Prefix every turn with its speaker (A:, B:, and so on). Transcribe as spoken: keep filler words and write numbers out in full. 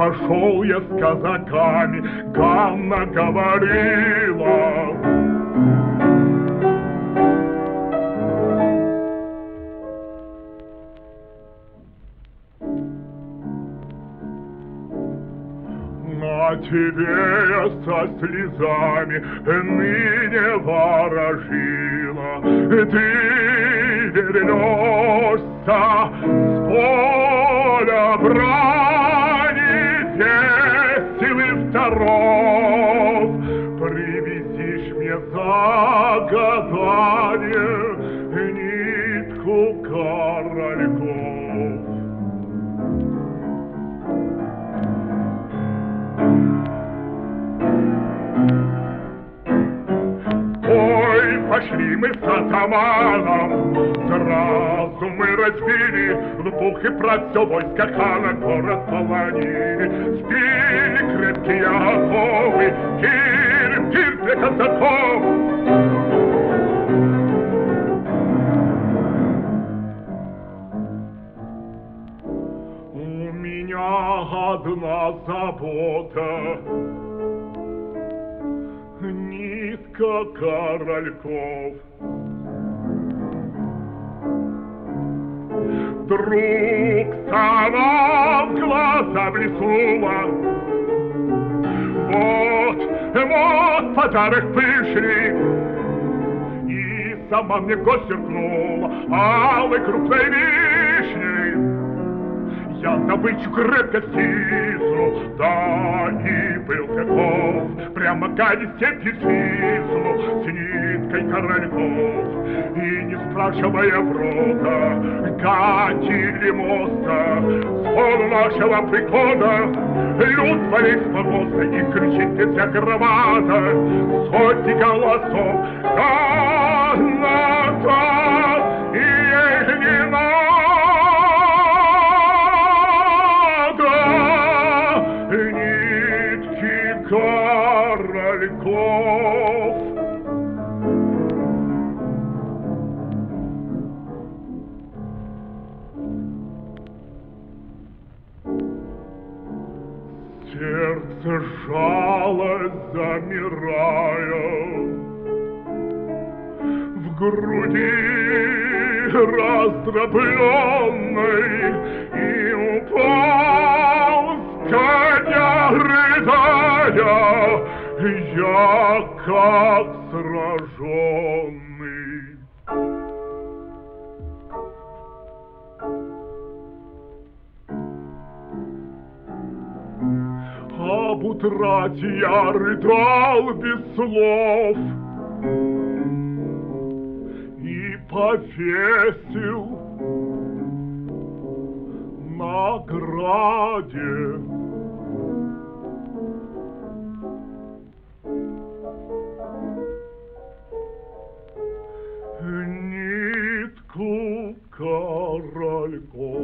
A: пошел я с казаками, Ганна говорила. На тебе я со слезами ныне ворожила. Ты вернешься с поля брани, веселый здоров. Привезишь мне загадание нитку корольков. Пошли мы с атаманом, сразу мы разбили в пух и прах все войско хана, город полонили. Сбили крепкие оковы, кир, кир для казаков. У меня одна забота, нитка корольков. Вдруг сама в глаза блеснула. Вот, вот подарок пришли. И сама мне кость серкнула алой крупной вишней. Я добычу крепко стиснул, да и был каков. Прямо гади степи свистнул с ниткой корольков. И не спрашивая брода, катили моста, с пола нашего прихода люд валит с помоста и кричит вся громада, сотни голосов. Каната и ей не надо. Корольков. Сердце жалость замирая, в груди раздробленной, и упал с коня рыдая. Я как сраженный. Об утрате я рыдал без слов и повесил на граде нитку корольков.